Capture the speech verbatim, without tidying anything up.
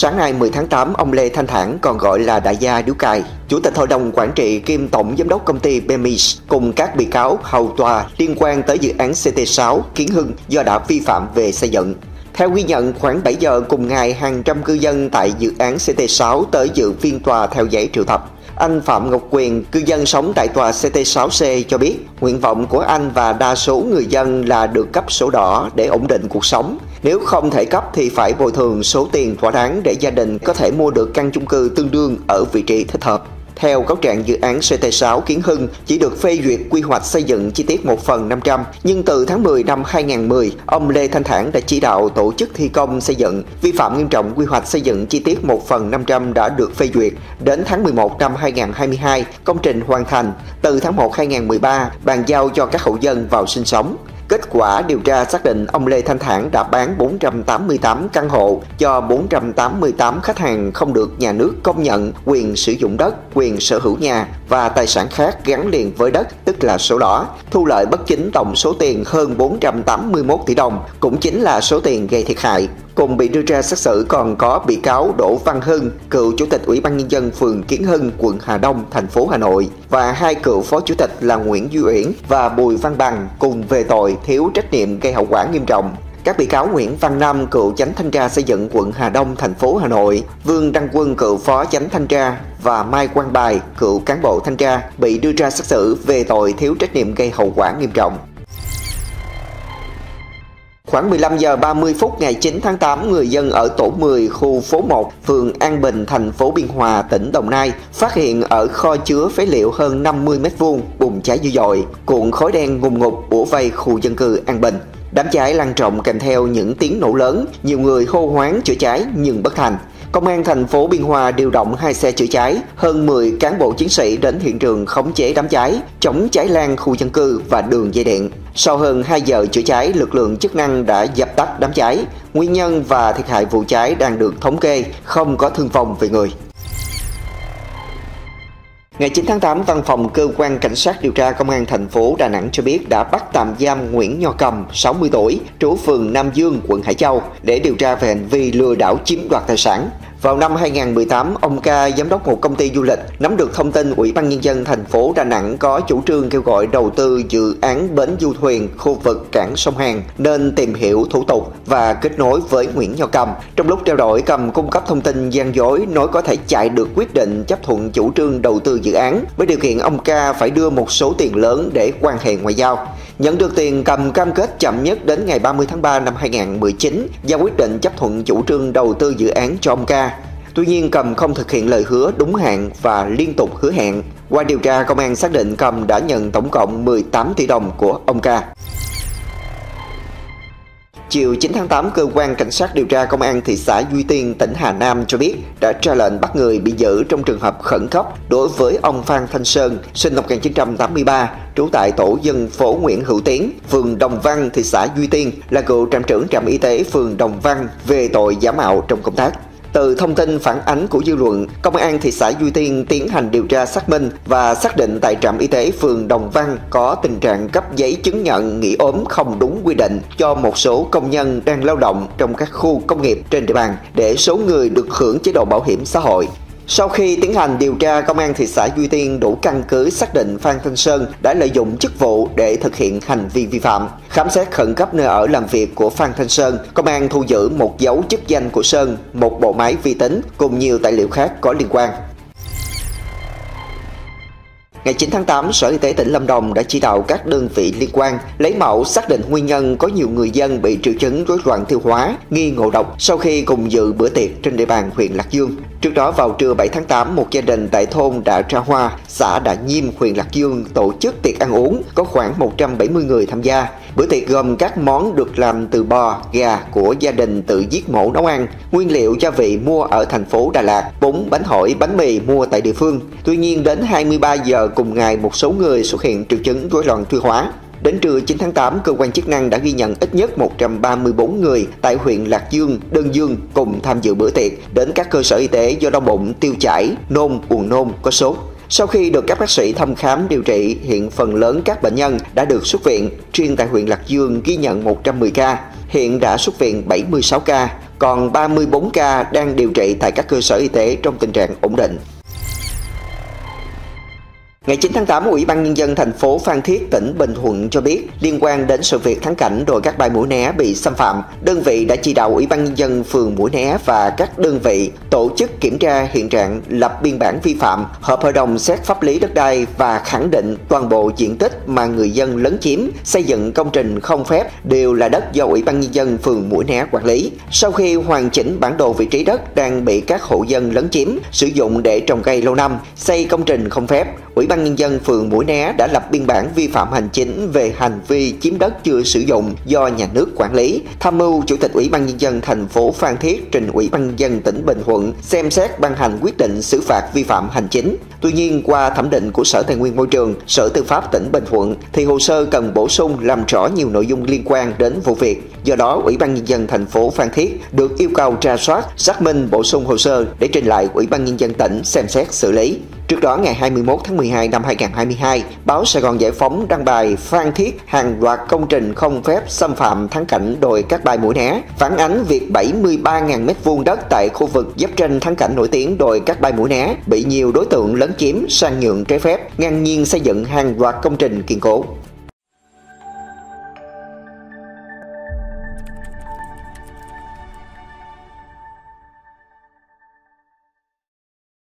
Sáng nay mười tháng tám, ông Lê Thanh Thản, còn gọi là Đại gia Điếu Cày, Chủ tịch Hội đồng Quản trị kiêm Tổng Giám đốc công ty bê em i cùng các bị cáo hầu tòa liên quan tới dự án xê tê sáu Kiến Hưng do đã vi phạm về xây dựng. Theo ghi nhận, khoảng bảy giờ cùng ngày, hàng trăm cư dân tại dự án xê tê sáu tới dự phiên tòa theo giấy triệu tập. Anh Phạm Ngọc Quyền, cư dân sống tại tòa xê tê sáu C cho biết, nguyện vọng của anh và đa số người dân là được cấp sổ đỏ để ổn định cuộc sống. Nếu không thể cấp thì phải bồi thường số tiền thỏa đáng để gia đình có thể mua được căn chung cư tương đương ở vị trí thích hợp. Theo cáo trạng, dự án xê tê sáu Kiến Hưng chỉ được phê duyệt quy hoạch xây dựng chi tiết một phần năm trăm, nhưng từ tháng mười năm hai nghìn không trăm mười, ông Lê Thanh Thản đã chỉ đạo tổ chức thi công xây dựng, vi phạm nghiêm trọng quy hoạch xây dựng chi tiết một phần năm trăm đã được phê duyệt. Đến tháng mười một năm hai nghìn không trăm hai mươi hai, công trình hoàn thành. Từ tháng một năm hai nghìn không trăm mười ba, bàn giao cho các hộ dân vào sinh sống. Kết quả điều tra xác định ông Lê Thanh Thản đã bán bốn trăm tám mươi tám căn hộ cho bốn trăm tám mươi tám khách hàng không được nhà nước công nhận quyền sử dụng đất, quyền sở hữu nhà và tài sản khác gắn liền với đất, tức là sổ đỏ, thu lợi bất chính tổng số tiền hơn bốn trăm tám mươi mốt tỷ đồng, cũng chính là số tiền gây thiệt hại. Cùng bị đưa ra xét xử còn có bị cáo Đỗ Văn Hưng, cựu chủ tịch Ủy ban Nhân dân phường Kiến Hưng, quận Hà Đông, thành phố Hà Nội, và hai cựu phó chủ tịch là Nguyễn Duy Uyển và Bùi Văn Bằng cùng về tội thiếu trách nhiệm gây hậu quả nghiêm trọng. Các bị cáo Nguyễn Văn Nam, cựu chánh thanh tra xây dựng quận Hà Đông, thành phố Hà Nội, Vương Đăng Quân, cựu phó chánh thanh tra, và Mai Quang Bài, cựu cán bộ thanh tra, bị đưa ra xét xử về tội thiếu trách nhiệm gây hậu quả nghiêm trọng. Khoảng mười lăm giờ ba mươi phút ngày chín tháng tám, người dân ở tổ mười, khu phố một, phường An Bình, thành phố Biên Hòa, tỉnh Đồng Nai phát hiện ở kho chứa phế liệu hơn năm mươi mét vuông bùng cháy dữ dội, cuộn khói đen ngùn ngụt bủa vây khu dân cư An Bình. Đám cháy lan rộng kèm theo những tiếng nổ lớn, nhiều người hô hoán chữa cháy nhưng bất thành. Công an thành phố Biên Hòa điều động hai xe chữa cháy, hơn mười cán bộ chiến sĩ đến hiện trường khống chế đám cháy, chống cháy lan khu dân cư và đường dây điện. Sau hơn hai giờ chữa cháy, lực lượng chức năng đã dập tắt đám cháy. Nguyên nhân và thiệt hại vụ cháy đang được thống kê, không có thương vong về người. Ngày chín tháng tám, Văn phòng Cơ quan Cảnh sát điều tra Công an thành phố Đà Nẵng cho biết đã bắt tạm giam Nguyễn Nho Cầm, sáu mươi tuổi, trú phường Nam Dương, quận Hải Châu để điều tra về hành vi lừa đảo chiếm đoạt tài sản. Vào năm hai nghìn không trăm mười tám, ông Ca, giám đốc một công ty du lịch, nắm được thông tin Ủy ban Nhân dân thành phố Đà Nẵng có chủ trương kêu gọi đầu tư dự án bến du thuyền khu vực cảng sông Hàn, nên tìm hiểu thủ tục và kết nối với Nguyễn Nho Cầm. Trong lúc trao đổi, Cầm cung cấp thông tin gian dối nói có thể chạy được quyết định chấp thuận chủ trương đầu tư dự án, với điều kiện ông Ca phải đưa một số tiền lớn để quan hệ ngoại giao. Nhận được tiền, Cầm cam kết chậm nhất đến ngày ba mươi tháng ba năm hai nghìn không trăm mười chín giao quyết định chấp thuận chủ trương đầu tư dự án cho ông Ca. Tuy nhiên, Cầm không thực hiện lời hứa đúng hạn và liên tục hứa hẹn. Qua điều tra, công an xác định Cầm đã nhận tổng cộng mười tám tỷ đồng của ông Ca. Chiều chín tháng tám, Cơ quan Cảnh sát điều tra Công an thị xã Duy Tiên, tỉnh Hà Nam cho biết đã ra lệnh bắt người bị giữ trong trường hợp khẩn cấp đối với ông Phan Thanh Sơn, sinh năm một nghìn chín trăm tám mươi ba, trú tại tổ dân phố Nguyễn Hữu Tiến, phường Đồng Văn, thị xã Duy Tiên, là cựu trạm trưởng trạm y tế phường Đồng Văn về tội giả mạo trong công tác. Từ thông tin phản ánh của dư luận, Công an thị xã Duy Tiên tiến hành điều tra xác minh và xác định tại trạm y tế phường Đồng Văn có tình trạng cấp giấy chứng nhận nghỉ ốm không đúng quy định cho một số công nhân đang lao động trong các khu công nghiệp trên địa bàn để số người được hưởng chế độ bảo hiểm xã hội. Sau khi tiến hành điều tra, Công an thị xã Duy Tiên đủ căn cứ xác định Phan Thanh Sơn đã lợi dụng chức vụ để thực hiện hành vi vi phạm. Khám xét khẩn cấp nơi ở làm việc của Phan Thanh Sơn, Công an thu giữ một dấu chức danh của Sơn, một bộ máy vi tính cùng nhiều tài liệu khác có liên quan. Ngày chín tháng tám, Sở Y tế tỉnh Lâm Đồng đã chỉ đạo các đơn vị liên quan lấy mẫu xác định nguyên nhân có nhiều người dân bị triệu chứng rối loạn tiêu hóa, nghi ngộ độc sau khi cùng dự bữa tiệc trên địa bàn huyện Lạc Dương. Trước đó, vào trưa bảy tháng tám, một gia đình tại thôn Đạ Tra Hoa, xã Đạ Nhiêm, huyện Lạc Dương tổ chức tiệc ăn uống, có khoảng một trăm bảy mươi người tham gia. Bữa tiệc gồm các món được làm từ bò, gà của gia đình tự giết mổ nấu ăn, nguyên liệu gia vị mua ở thành phố Đà Lạt, bún, bánh hỏi, bánh mì mua tại địa phương. Tuy nhiên, đến hai mươi ba giờ cùng ngày, một số người xuất hiện triệu chứng rối loạn tiêu hóa. Đến trưa chín tháng tám, cơ quan chức năng đã ghi nhận ít nhất một trăm ba mươi tư người tại huyện Lạc Dương, Đơn Dương cùng tham dự bữa tiệc đến các cơ sở y tế do đau bụng, tiêu chảy, nôn, buồn nôn, có sốt. Sau khi được các bác sĩ thăm khám điều trị, hiện phần lớn các bệnh nhân đã được xuất viện. Riêng tại huyện Lạc Dương ghi nhận một trăm mười ca, hiện đã xuất viện bảy mươi sáu ca, còn ba mươi bốn ca đang điều trị tại các cơ sở y tế trong tình trạng ổn định. Ngày chín tháng tám, Ủy ban Nhân dân thành phố Phan Thiết, tỉnh Bình Thuận cho biết liên quan đến sự việc thắng cảnh đồi Cát Bài Mũi Né bị xâm phạm, đơn vị đã chỉ đạo Ủy ban Nhân dân phường Mũi Né và các đơn vị tổ chức kiểm tra hiện trạng, lập biên bản vi phạm, họp hội đồng xét pháp lý đất đai và khẳng định toàn bộ diện tích mà người dân lấn chiếm xây dựng công trình không phép đều là đất do Ủy ban Nhân dân phường Mũi Né quản lý. Sau khi hoàn chỉnh bản đồ vị trí đất đang bị các hộ dân lấn chiếm sử dụng để trồng cây lâu năm, xây công trình không phép, Ủy ban Nhân dân phường Mũi Né đã lập biên bản vi phạm hành chính về hành vi chiếm đất chưa sử dụng do nhà nước quản lý, tham mưu Chủ tịch Ủy ban Nhân dân thành phố Phan Thiết trình Ủy ban Nhân dân tỉnh Bình Thuận xem xét ban hành quyết định xử phạt vi phạm hành chính. Tuy nhiên, qua thẩm định của Sở Tài nguyên Môi trường, Sở Tư pháp tỉnh Bình Thuận thì hồ sơ cần bổ sung làm rõ nhiều nội dung liên quan đến vụ việc. Do đó, Ủy ban Nhân dân thành phố Phan Thiết được yêu cầu rà soát, xác minh bổ sung hồ sơ để trình lại Ủy ban Nhân dân tỉnh xem xét xử lý. Trước đó, ngày hai mươi mốt tháng mười hai năm hai nghìn không trăm hai mươi hai, báo Sài Gòn Giải phóng đăng bài Phan Thiết hàng loạt công trình không phép xâm phạm thắng cảnh đồi Cát Bài Mũi Né, phản ánh việc bảy mươi ba nghìn mét vuông đất tại khu vực giáp ranh thắng cảnh nổi tiếng đồi Cát Bài Mũi Né bị nhiều đối tượng lấn chiếm sang nhượng trái phép, ngang nhiên xây dựng hàng loạt công trình kiên cố.